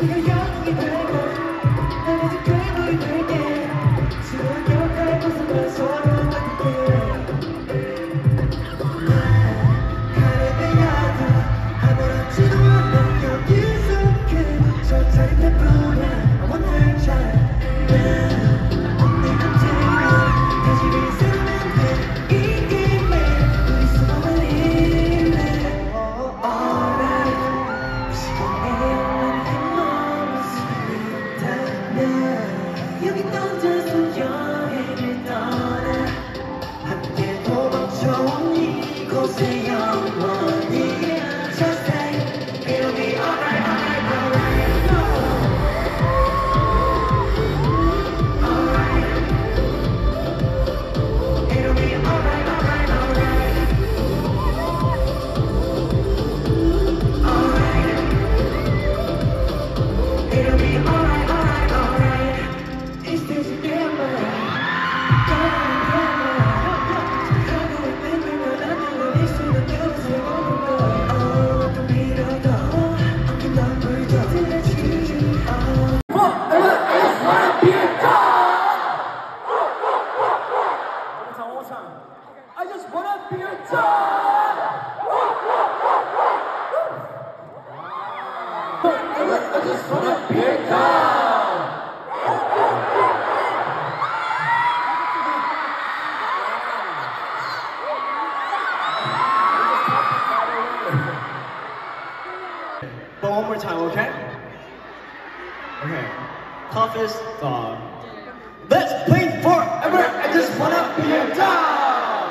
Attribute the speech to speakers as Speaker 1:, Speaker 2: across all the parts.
Speaker 1: But one more time, okay? Okay. Toughest dog. Let's play forever. I just wanna be a dog.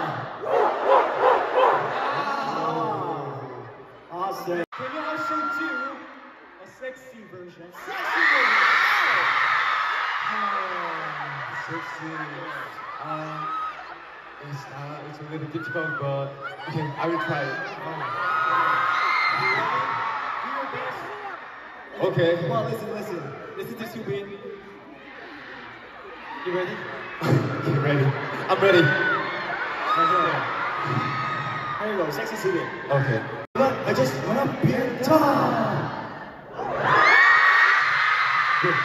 Speaker 1: Awesome. Can you also do a sexy version? Sexy version.
Speaker 2: Sexy. It's a little difficult, but okay, I will try it. Okay.
Speaker 1: Come on, listen. Listen to SOOBIN. You ready?
Speaker 2: Okay, ready. I'm ready.
Speaker 1: Okay. Here you go, sexy SOOBIN.
Speaker 2: Okay.
Speaker 1: I just wanna be a dog.
Speaker 2: Good.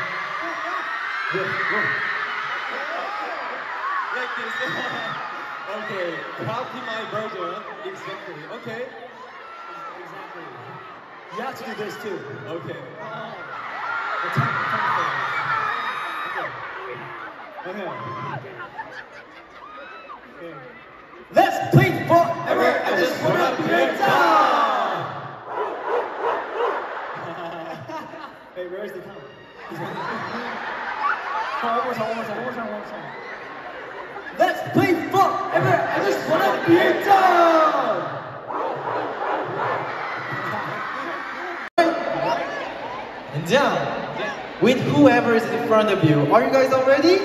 Speaker 1: Like this.
Speaker 2: Okay, copy my version. Exactly. Okay.
Speaker 1: Exactly. You have to do this too.
Speaker 2: Okay.
Speaker 1: Okay. Let's play forever. I just wanna be a dog. Hey, where's the count? One more time. Let's play forever. I just wanna be a dog.
Speaker 3: And down with whoever is in front of you. Are you guys all ready?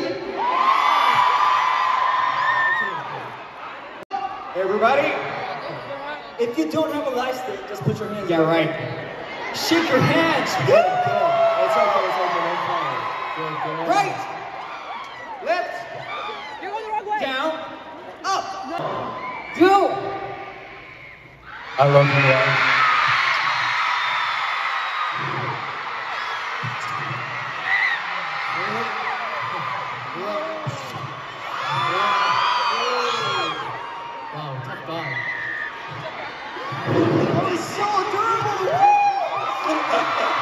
Speaker 1: Everybody, if you don't have a light stick, just put your hands.
Speaker 3: Yeah, right.
Speaker 1: Shake your hands. Good. It's okay. Don't cry.
Speaker 3: Good.
Speaker 1: Right. Left.
Speaker 4: You're going the wrong way.
Speaker 1: Down. Up.
Speaker 3: Go.
Speaker 2: I love you guys.
Speaker 3: Wow, tough guy.
Speaker 1: That was so adorable.